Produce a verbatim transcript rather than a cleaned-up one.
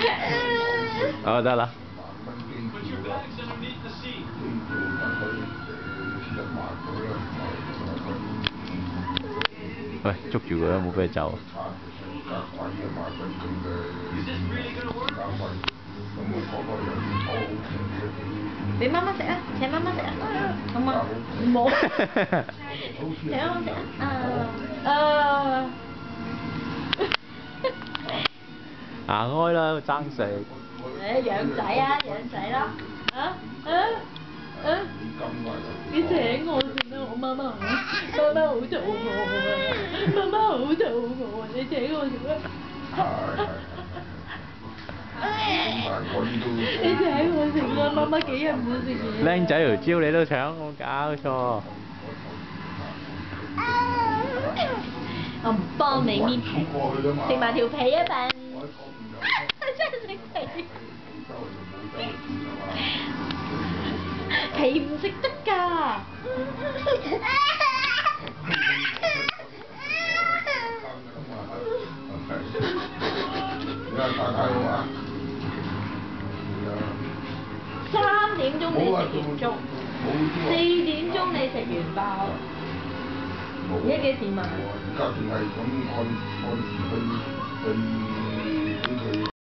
哦，得啦。喂，捉住佢啊！冇俾佢走。 俾媽媽食啊！請媽媽食啊！好嘛？冇。請媽媽食啊！啊啊！ 行開啦，爭食。 誒養仔啊，養仔啦！啊啊啊！你請我先啦，我媽媽好，媽媽好肚餓啊！媽媽好肚餓啊！你請我食啦！你請我食啦，媽媽幾日冇食嘢。 靚仔條蕉你都搶，冇搞錯。 我唔幫你搣皮，食埋條皮啊笨！真係食皮，皮唔食得㗎。三點鐘你食完粥，四點鐘你食完包，而家幾時買？而家仲係咁按按時去去。